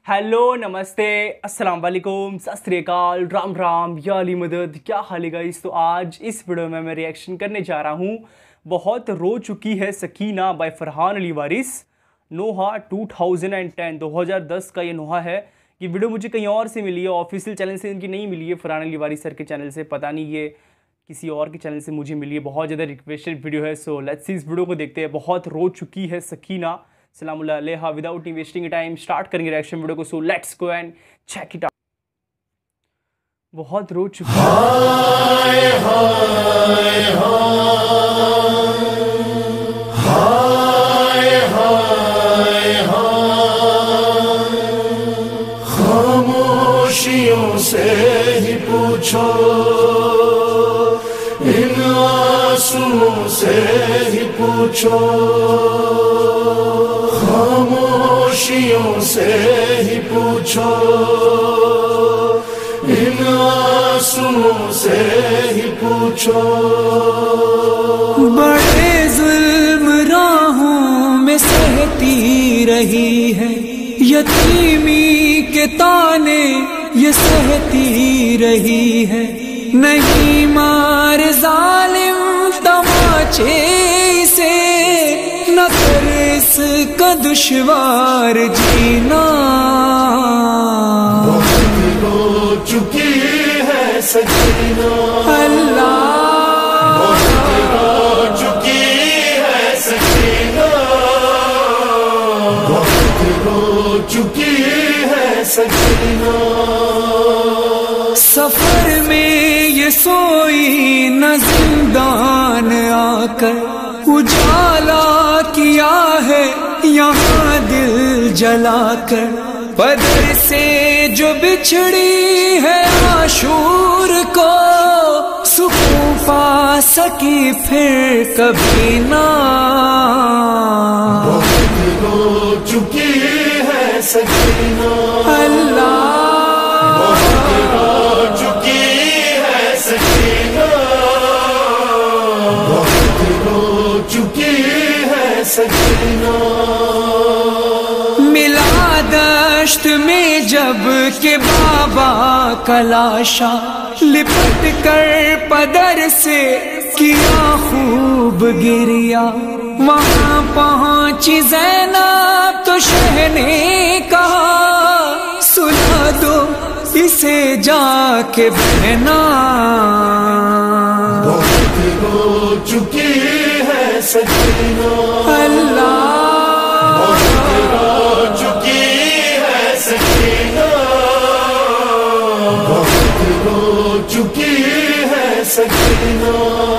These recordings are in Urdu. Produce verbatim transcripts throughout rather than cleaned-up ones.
हेलो नमस्ते अस्सलाम वालेकुम सत श्री अकाल राम राम या अली मदद। क्या हाल है गाइस। तो आज इस वीडियो में मैं रिएक्शन करने जा रहा हूँ बहुत रो चुकी है सकीना बाय फरहान अली वारिस। नोहा टू थाउजेंड टेन दो हज़ार दस का ये नोहा है। ये वीडियो मुझे कहीं और से मिली है, ऑफिशियल चैनल से इनकी नहीं मिली है, फरहान अली वारिस सर के चैनल से, पता नहीं ये किसी और के चैनल से मुझे मिली है। बहुत ज़्यादा रिक्वेस्टेड वीडियो है, सो लेट्स सी इस वीडियो को देखते हैं। बहुत रो चुकी है सकीना सलामुल्लाह अलैहा। विदाउट इन्वेस्टिंग टाइम स्टार्ट करेंगे रिएक्शन वीडियो को, so let's go and check it out. बहुत रो चुकी है। हाय हाय हाय हाय हाय, खामोशियों से ही पूछो, इन आंसुओं से ही पूछो, खामोशियों से ही पूछो, इन आंसुओं से ही पूछो। बड़े जुल्म राहों में सहती रही है, यतीमी के ताने ये सहती रही है। नहीं मार जालिम तमाचे से, न कर इसका दुश्वार जीना। बहुत रो चुकी है सकीना, अल्लाह बहुत रो चुकी है सकीना, बहुत रो चुकी है सकीना। सफर में ये सोई न जिंदान आकर, उजाला किया है यहाँ दिल जलाकर। बदर से जो बिछड़ी है आशूर को, सुकून पा सकी फिर कभी ना। बहुत रो चुकी है सकीना, अल्लाह बहुत रो चुकी है सकीना, बहुत रो चुकी है सकीना। मिला दश्त में जब के बाबा का लाशा, लिपट कर पदर से किया खूब गिरिया। वहाँ पहुँची ज़ैनब तो शह ने कहा, सुला दो इसे जाके बहना। बहुत रो चुकी है सकीना, अल्लाह बहुत रो चुकी है सकीना, बहुत रो चुकी है सकीना।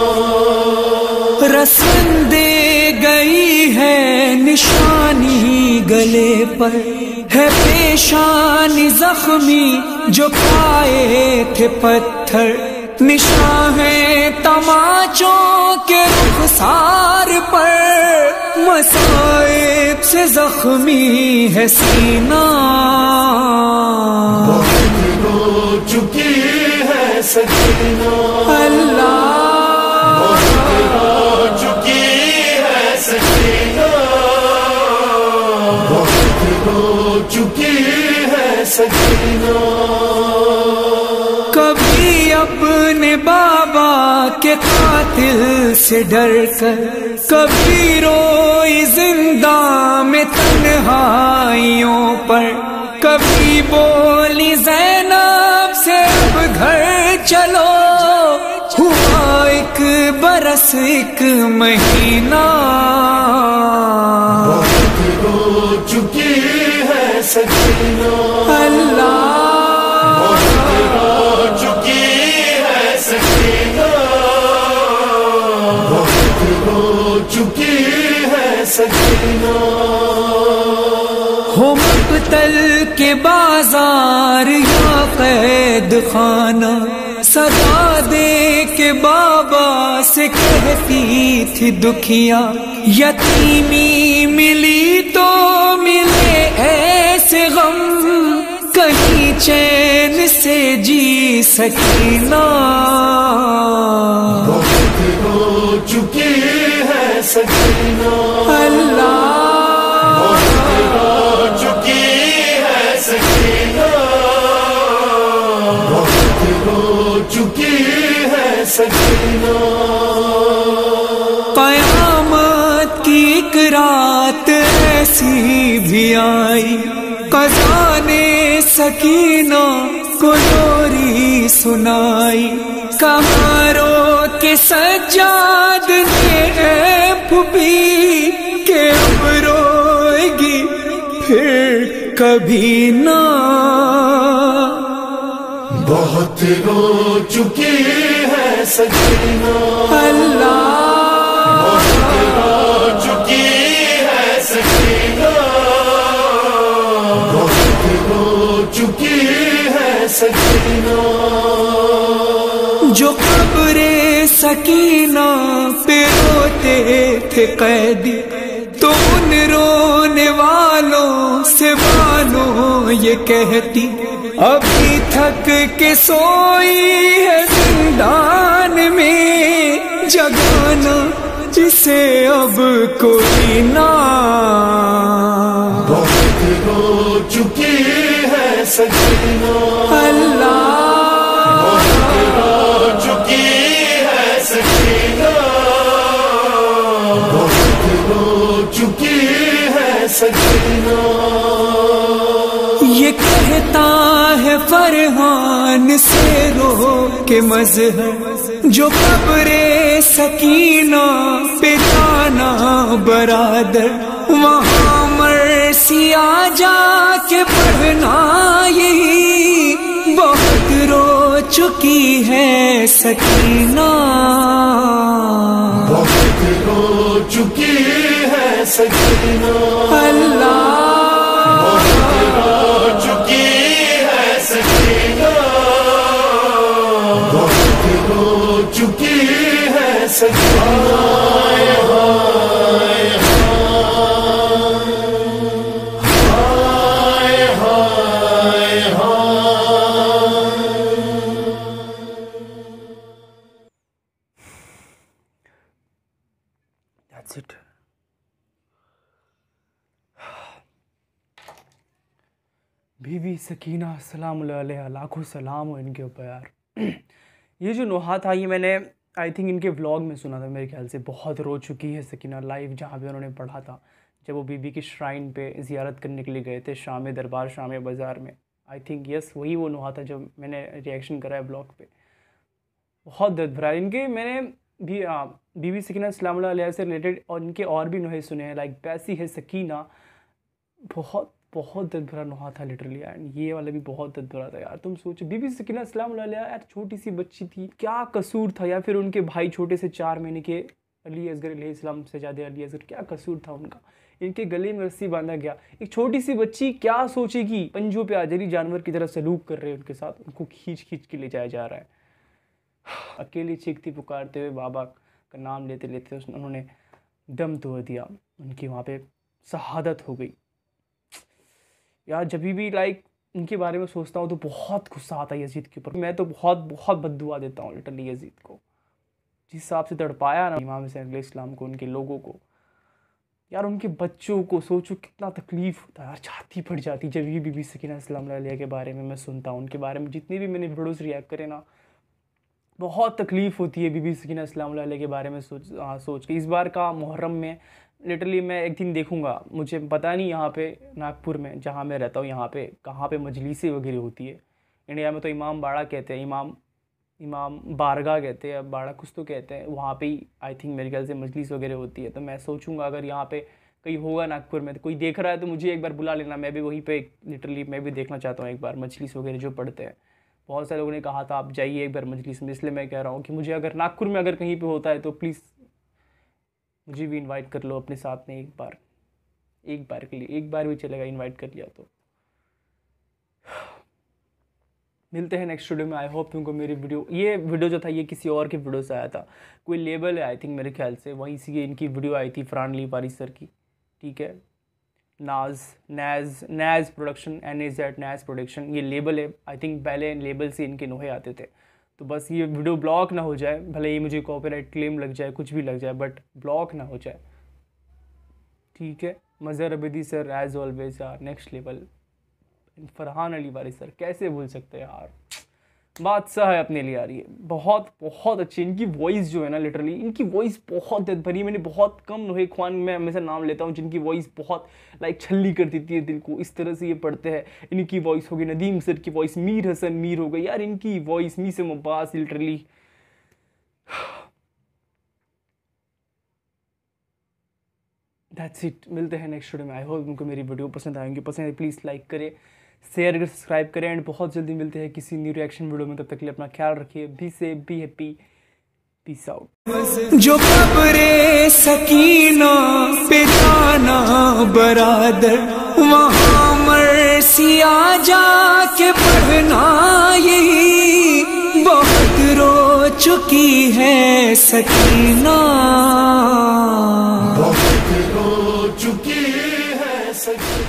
रस्म दे गई है निशानी गले पर, है पेशानी जख्मी जो पाए थे पत्थर। निशान है तमाचों के रुखसार पर, मसाइब से जख्मी है सीना। बहुत रो चुकी है सकीना, अल्लाह बहुत रो चुकी है सकीना, बहुत रो चुकी है सकीना। कभी अपने बाबा के कातिल से डर कर, कभी रोई जिंदा में तन्हाइयों पर, कभी बोली ज़ैनब से अब घर चलो। हुआ एक बरस एक महीना। बहुत रो चुकी है सकीना, अल्लाह बहुत रो चुकी है सकीना, बहुत रो चुकी है सकीना। हो मक़तल के बाजार या कैद खाना, सदा दे के बाबा से कहती थी दुखिया। यतीमी मिली तो मिले ऐसे गम, कहीं चैन से जी सकीना। बहुत रो चुकी है सकीना, अल्लाह बहुत रो चुकी है سکینہ بہت رو چکی ہے سکینہ قیامت کی ایک رات ایسی بھی آئی قضا نے سکینہ کو لوری سنائی کہاں رو کے سجاد نے اے پھوپھی کہ اب روئے گی پھر کبھی نہ بہت رو چکی ہے سکینہ اللہ بہت رو چکی ہے سکینہ بہت رو چکی ہے سکینہ جو قبر سکینہ پہ روتے تھے قیدی تو ان رونے والوں سے بانو یہ کہتی ابھی تھک کے سوئی ہے زندان میں جگانا جسے اب کوئی نہ بہت رو چکی ہے سکینہ اللہ بہت رو چکی ہے سکینہ بہت رو چکی ہے سکینہ یہ کہتا ہے فرحان سے رو کے مظہر جو قبر سکینہ پہ جانا برادر وہاں مرثی آ جا کے پڑھنا یہی بہت رو چکی ہے سکینہ بہت رو چکی ہے سکینہ اللہ بہت رو چکی ہے سکینہ بہت رو چکی ہے Sakina That's it. Bibi Sakina السلام علیہ لاکھوں سلام ہو ان کے اوپر یار. یہ جو نوحہ تھا یہ میں نے آئی تھنک ان کے ولاگ میں سنا تھا میرے خیال سے. بہت رو چکی ہے سکینہ لائیو جہاں پہ انہوں نے پڑھا تھا جب وہ بی بی کی شرائن پہ زیارت کرنے کے لیے گئے تھے شام دربار شام بازار میں. آئی تھنک یس وہی وہ نوحہ تھا جو میں نے ریئیکشن کرا ہے بلاگ پہ. بہت درد بھرا ان کے میں نے بھی بی بی سکینہ السلام علیہ سے ریلیٹڈ اور ان کے اور بھی نوحے سنے ہیں لائک پیسی ہے سکینہ. بہت بہت درد بھرا نوحہ تھا لٹرلی. اینڈ یہ والا بھی بہت درد بھرا تھا یار. تم سوچو بی بی سکینہ السلام علیہ یار چھوٹی سی بچی تھی, کیا قصور تھا, یا پھر ان کے بھائی چھوٹے سے چار مہینے کے علی اصغر علیہ السلام سجادہ علی اصغر, کیا قصور تھا ان کا, ان کے گلے میں رسی باندھا گیا. ایک چھوٹی سی بچی کیا سوچے گی, پنجوں پہ آجری جانور کی طرح سلوک کر رہے ہیں ان کے ساتھ, ان کو کھینچ کھینچ کے لے جایا جا رہا ہے. اکیلی چیختی پکارتے ہوئے بابا کا نام لیتے لیتے انہوں نے دم توڑ دیا, ان کی وہاں پہ شہادت ہو گئی. یار جب بھی لائک ان کے بارے میں سوچتا ہوں تو بہت غصہ آتا ہے یزید کے اوپر. میں تو بہت بہت بد دعا دیتا ہوں لٹرلی یزید کو, جس حساب سے تڑپایا نا امام حسین علیہ السلام کو, ان کے لوگوں کو. یار ان کے بچوں کو سوچو کتنا تکلیف ہوتا ہے یار, چھاتی پھٹ جاتی جب یہ بی بی سکینہ السلام علیہ کے بارے میں میں سنتا ہوں. ان کے بارے میں جتنی بھی میں نے ویڈیوز ریئیکٹ کرے نا بہت تکلیف ہوتی ہے بی بی سکینہ السلام علیہ کے بارے میں سوچ سوچ کے. اس بار کا محرم میں لٹرلی میں ایک دن دیکھوں گا, مجھے پتہ نہیں یہاں پہ ناگپور میں جہاں میں رہتا ہوں یہاں پہ کہاں پہ مجلسیں وغیرہ ہوتی ہے. انڈیا میں تو امام باڑہ کہتے ہیں, امام امام بارگاہ کہتے ہیں, باڑہ کچھ تو کہتے ہیں, وہاں پہ ہی آئی تھنک میرے خیال سے مجلس وغیرہ ہوتی ہے. تو میں سوچوں گا اگر یہاں پہ کہیں ہوگا ناگپور میں تو کوئی دیکھ رہا ہے تو مجھے ایک بار بلا لینا, میں بھی وہیں پہ لٹرلی میں بھی دیکھنا چاہتا ہوں ایک بار مجلس وغیرہ جو پڑھتے ہیں. بہت سارے لوگوں نے کہا تھا آپ جائیے ایک بار مجلس میں, اس لیے میں کہہ رہا ہوں کہ مجھے اگر ناگپور میں اگر کہیں پہ ہوتا ہے تو پلیز مجھے بھی انوائٹ کر لو اپنے ساتھ میں ایک بار, ایک بار کے لیے, ایک بار بھی چلے گا انوائٹ کر لیا تو. ملتے ہیں نیکسٹ ویڈیو میں. آئی ہوپ تم کو میری ویڈیو, یہ ویڈیو جو تھا یہ کسی اور کے ویڈیو سے آیا تھا, کوئی لیبل ہے آئی تھنک میرے خیال سے, وہیں سے ان کی ویڈیو آئی تھی فرحان علی پاری سر کی, ٹھیک ہے, ناز نیز نیز پروڈکشن, این اے زیڈ نیز پروڈکشن یہ لیبل ہے. آئی تھنک پہلے لیبل سے ان کے نوحے آتے تھے. تو بس یہ ویڈیو بلاک نہ ہو جائے, بھلے یہ مجھے کاپی رائٹ کلیم لگ جائے, کچھ بھی لگ جائے, بٹ بلاک نہ ہو جائے, ٹھیک ہے. Mazhar Abidi sir as always are next level Farhan Ali Waris sir कैसे भूल सकते हैं यार, बादशाह है अपने लिए यार। ये बहुत बहुत अच्छी इनकी वॉइस जो है ना, लिटरली इनकी वॉइस बहुत दर्द भरी। मैंने बहुत कम नोहे ख्वान में हमेशा नाम लेता हूँ जिनकी वॉइस बहुत लाइक छल्ली कर देती है दिल को, इस तरह से ये पढ़ते हैं। इनकी वॉइस होगी, नदीम सर की वॉइस, मीर हसन मीर हो गई यार, इनकी वॉइस मी से मुबास लिटरली। दैट्स इट, मिलते हैं नेक्स्ट वीडियो में। आई होप उनको मेरी वीडियो पसंद आएंगी, पसंद है प्लीज़ लाइक करें, शेयर करें, सब्सक्राइब करें एंड बहुत जल्दी मिलते हैं किसी न्यू रिएक्शन वीडियो में। तब तक के लिए अपना ख्याल रखिए, be safe, be happy, peace out. जो कब्रे सकीना पे जाना बरादर, वहाँ मरसिया जाके पढ़ना, यही बहुत रो चुकी है सकीना, बहुत रो चुकी है सकीना।